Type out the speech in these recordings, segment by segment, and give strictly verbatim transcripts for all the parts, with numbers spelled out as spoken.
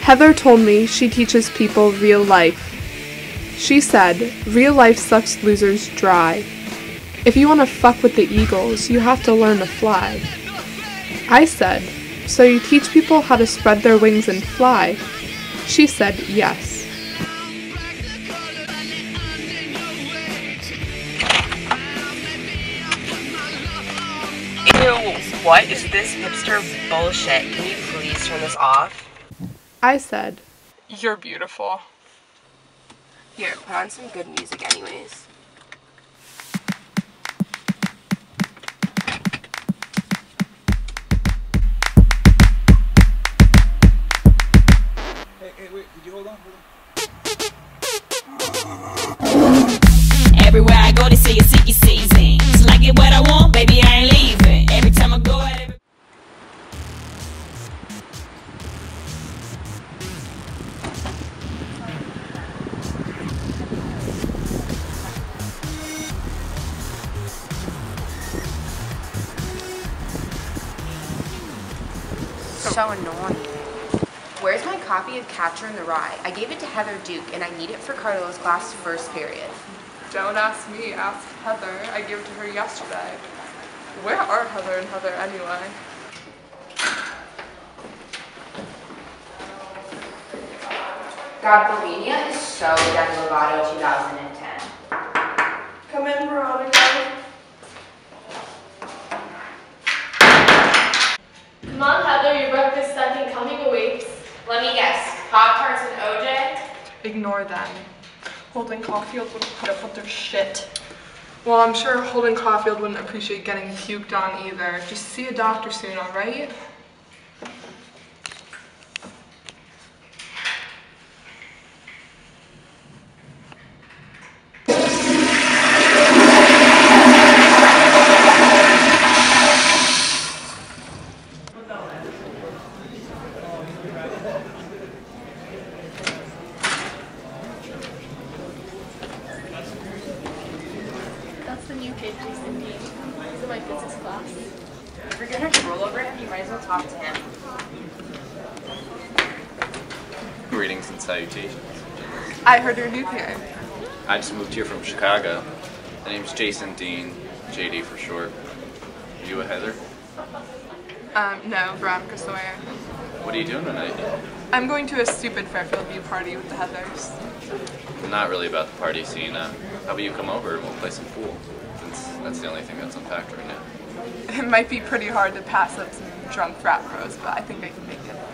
Heather told me she teaches people real life. She said, real life sucks losers dry. If you want to fuck with the Eagles, you have to learn to fly. I said, so you teach people how to spread their wings and fly? She said, yes. Ew, what is this hipster bullshit? Can you please turn this off? I said, you're beautiful. Here, put on some good music anyways. Hey, hey, wait, did you hold on? Hold on. Everywhere I go, they say it's sicky season. It's like it what I want, baby, I ain't leaving. Every time I go out, every So annoying. Where's my copy of Catcher in the Rye? I gave it to Heather Duke, and I need it for Carlos' class first period. Don't ask me, ask Heather. I gave it to her yesterday. Where are Heather and Heather anyway? God, Bohemia is so Demi Lovato two thousand ten. Come in, Veronica. Come on, Heather, your breakfast stuck in coming awaits. Let me guess, Pop-Tarts and O J? Ignore them. Holden Caulfield wouldn't put up with their shit. Well, I'm sure Holden Caulfield wouldn't appreciate getting puked on either. Just see a doctor soon, alright? That's the new kid, Jason Dean. He's in my physics class. If you're gonna roll over him, you might as well talk to him. Greetings and salutations. I heard you're new here. I just moved here from Chicago. My name's Jason Dean, J D for short. Are you a Heather? Um, no, Veronica Sawyer. What are you doing tonight? I'm going to a stupid Fairfield View party with the Heathers. I'm not really about the party scene. Uh, how about you come over and we'll play some pool? Since that's the only thing that's unpacked right now. It might be pretty hard to pass up some drunk frat bros, but I think I can make it.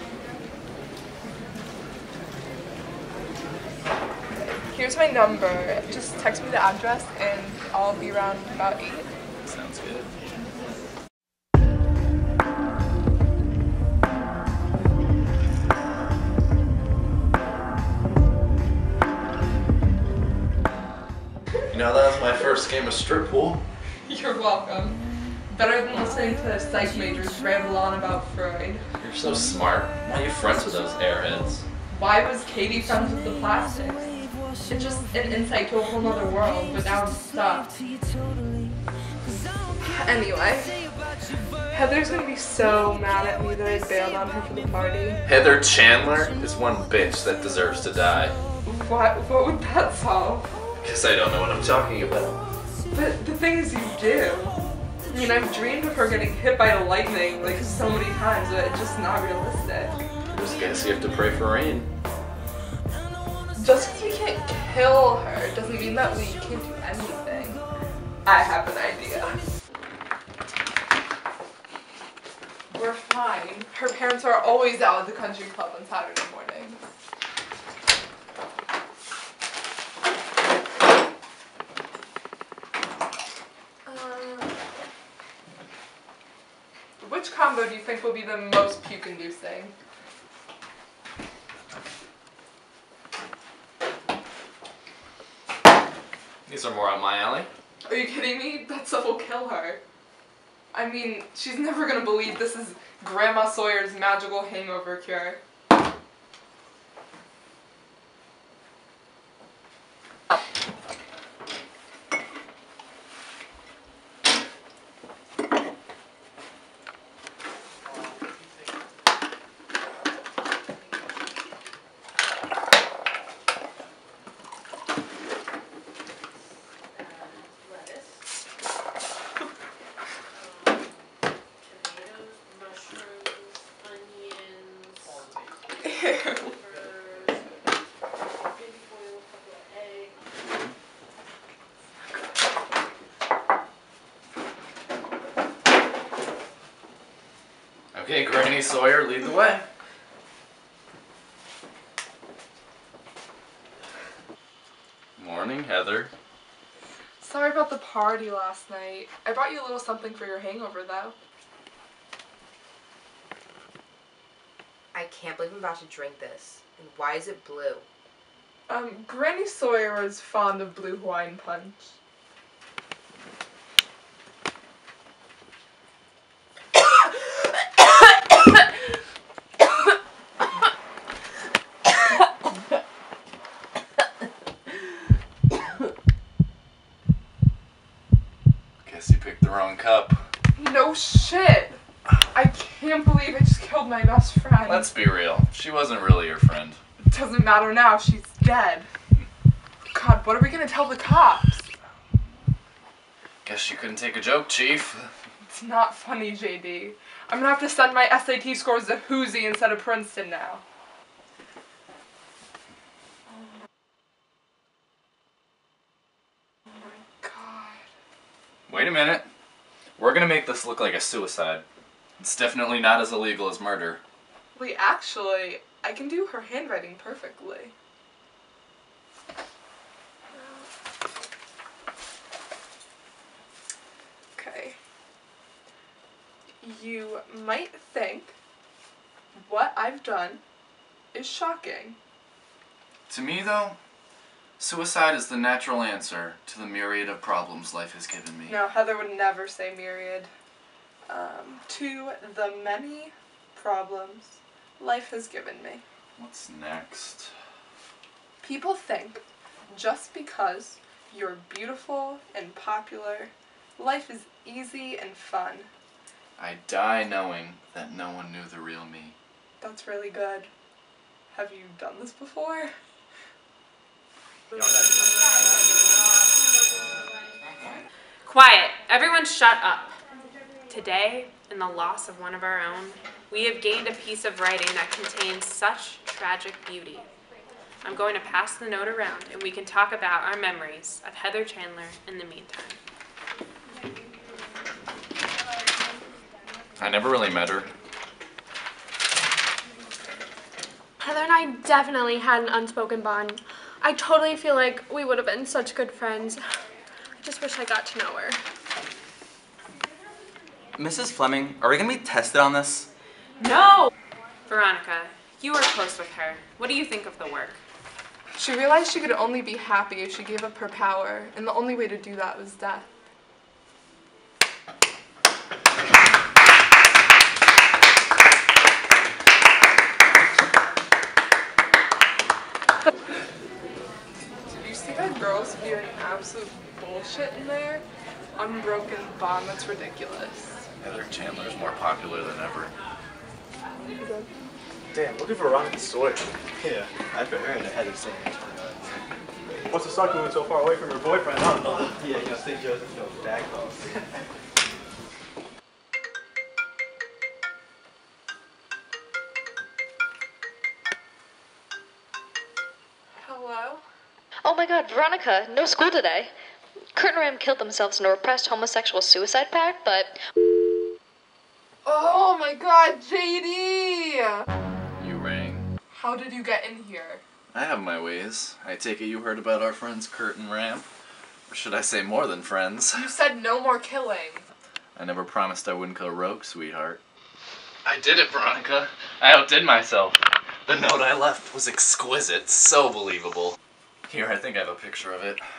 Here's my number. Just text me the address and I'll be around about eight. Sounds good. You know, that was my first game of strip pool. You're welcome. Better than listening to psych majors ramble on about Freud. You're so smart. Why are you friends with those airheads? Why was Katie friends with the plastics? It's just an insight to a whole other world, but now I'm stuck. Anyway, Heather's gonna be so mad at me that I bailed on her for the party. Heather Chandler is one bitch that deserves to die. What, what would that solve? Guess I don't know what I'm talking about. But the thing is, you do. I mean, I've dreamed of her getting hit by lightning like so many times, but it's just not realistic. Just guess you have to pray for rain. Just because we can't kill her doesn't mean that we can't do anything. I have an idea. We're fine. Her parents are always out at the country club on Saturday mornings. Uh, which combo do you think will be the most puke-inducing? These are more on my alley. Are you kidding me? That stuff will kill her. I mean, she's never gonna believe this is Grandma Sawyer's magical hangover cure. Okay, Granny Sawyer, lead the way. Morning, Heather. Sorry about the party last night. I brought you a little something for your hangover, though. I can't believe I'm about to drink this. And why is it blue? Um, Granny Sawyer was fond of blue Hawaiian punch. Guess you picked the wrong cup. No shit! I can't believe I just killed my best friend. Let's be real. She wasn't really your friend. Doesn't matter now, she's dead. God, what are we gonna tell the cops? Guess you couldn't take a joke, Chief. It's not funny, J D. I'm gonna have to send my S A T scores to Hoosie instead of Princeton now. Oh my god. Wait a minute. We're gonna make this look like a suicide. It's definitely not as illegal as murder. Wait, actually, I can do her handwriting perfectly. Okay. You might think what I've done is shocking. To me, though, suicide is the natural answer to the myriad of problems life has given me. No, Heather would never say myriad. Um, to the many problems life has given me. What's next? People think just because you're beautiful and popular, life is easy and fun. I die knowing that no one knew the real me. That's really good. Have you done this before? Quiet. Everyone shut up. Today, in the loss of one of our own, we have gained a piece of writing that contains such tragic beauty. I'm going to pass the note around and we can talk about our memories of Heather Chandler in the meantime. I never really met her. Heather and I definitely had an unspoken bond. I totally feel like we would have been such good friends. I just wish I got to know her. Missus Fleming, are we going to be tested on this? No! Veronica, you were close with her. What do you think of the work? She realized she could only be happy if she gave up her power, and the only way to do that was death. Did you see that girl spewing absolute bullshit in there? Unbroken bomb, that's ridiculous. Heather Chandler's more popular than ever. Damn, looking for Veronica Sawyer. Yeah, I put her in the head of saying. What's the suck moving so far away from your boyfriend, huh? Uh, yeah, you know, Saint Joseph, you know, dad calls. Hello? Oh my god, Veronica, no school today. Kurt and Ram killed themselves in a repressed homosexual suicide pact, but... Oh my god, J D! You rang. How did you get in here? I have my ways. I take it you heard about our friends Kurt and Ram? Or should I say more than friends? You said no more killing. I never promised I wouldn't go rogue, sweetheart. I did it, Veronica. I outdid myself. The note I left was exquisite, so believable. Here, I think I have a picture of it.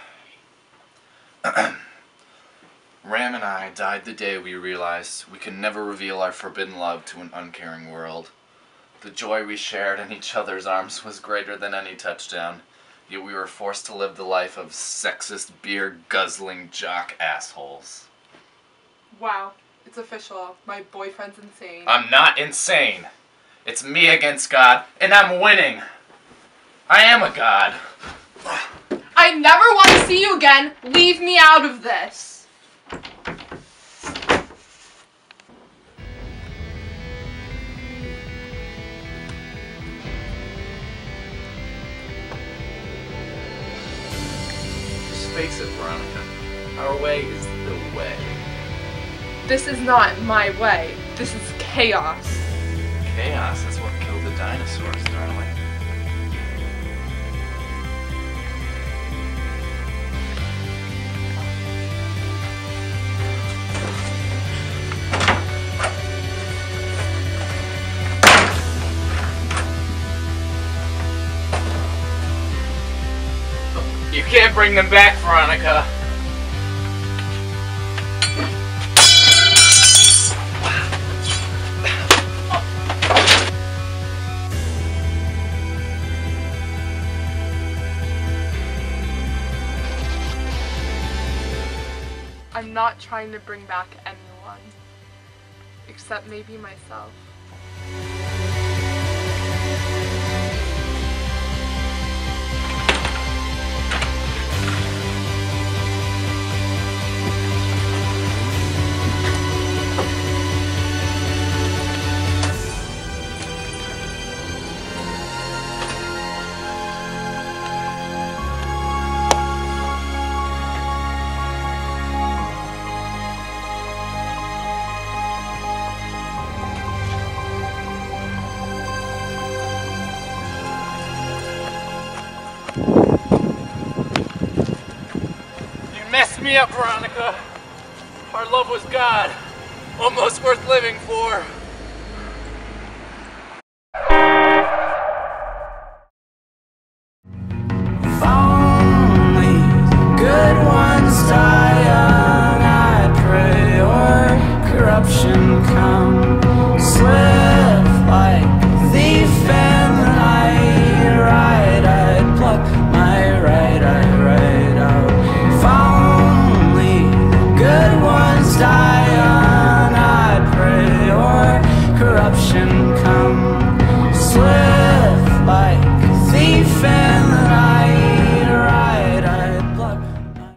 Ram and I died the day we realized we can never reveal our forbidden love to an uncaring world. The joy we shared in each other's arms was greater than any touchdown, yet we were forced to live the life of sexist, beer-guzzling jock assholes. Wow, it's official. My boyfriend's insane. I'm not insane. It's me against God, and I'm winning. I am a god. I never want to see you again. Leave me out of this. face it, Veronica. Our way is the way. This is not my way. This is chaos. Chaos is what killed the dinosaurs, darling. You can't bring them back, Veronica. I'm not trying to bring back anyone, except maybe myself. Messed me up, Veronica. Our love was God, almost worth living for.